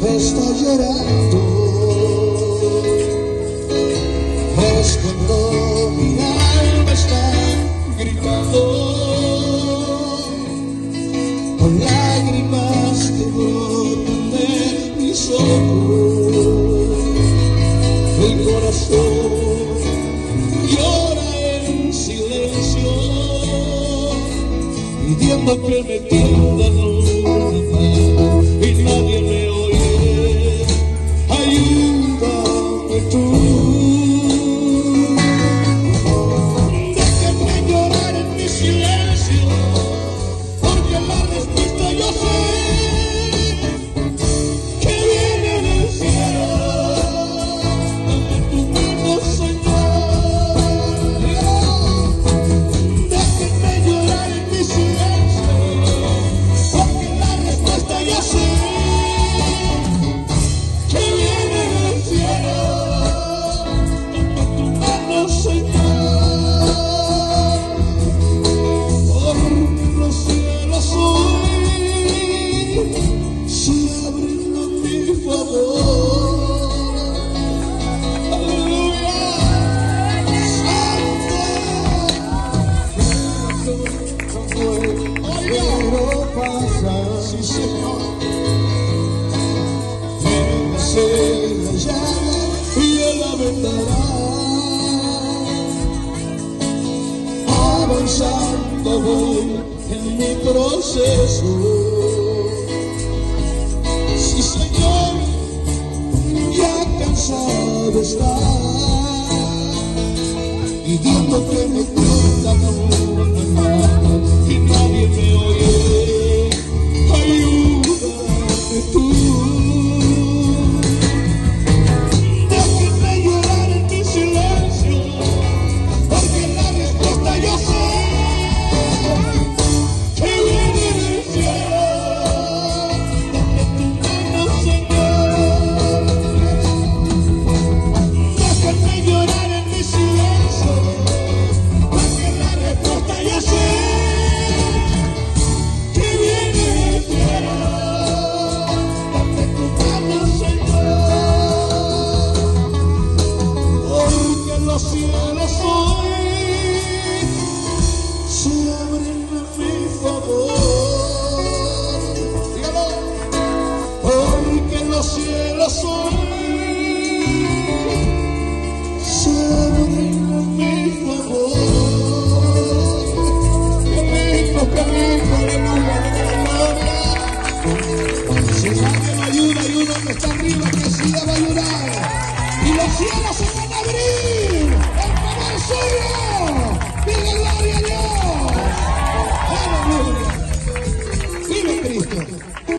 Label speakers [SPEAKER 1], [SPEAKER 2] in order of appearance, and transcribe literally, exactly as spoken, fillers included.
[SPEAKER 1] está llorando, es cuando mi alma está gritando con lágrimas que brotan de mis ojos. El corazón llora en silencio, pidiendo que me tiendan una mano y nadie me oye. Ayúdame tú. Déjenme llorar en mi silencio, porque la respuesta yo sé que viene del cielo. Dame tu mano, Señor. Déjenme llorar en mi silencio, porque la respuesta yo sé que viene del cielo. Dame tu mano, Señor. Por los cielos hoy se abren a mi favor. Aleluya. Santo. Quiero pasar. Sí, Señor. Véngase la llama y Él la vendará. Avanzando voy en mi proceso. Sí, Señor, ya cansado está, pidiendo que me tiendan una mano y nadie me oye. Ayúdame tú. Déjenme llorar en mi silencio, porque la respuesta yo sé que viene del cielo. Dame tu mano, Señor. Déjenme llorar en mi silencio, porque la respuesta yo sé que viene del cielo. Dame tu mano, Señor. Porque los cielos hoy se abren a mi favor. Dígalo. Porque los cielos hoy se abren a mi favor. Qué lindo, qué lindo, aleluya, aleluya. Si alguien ayuda, ayuda que está arriba, que sí va a ayudar. Y los cielos se van a abrir.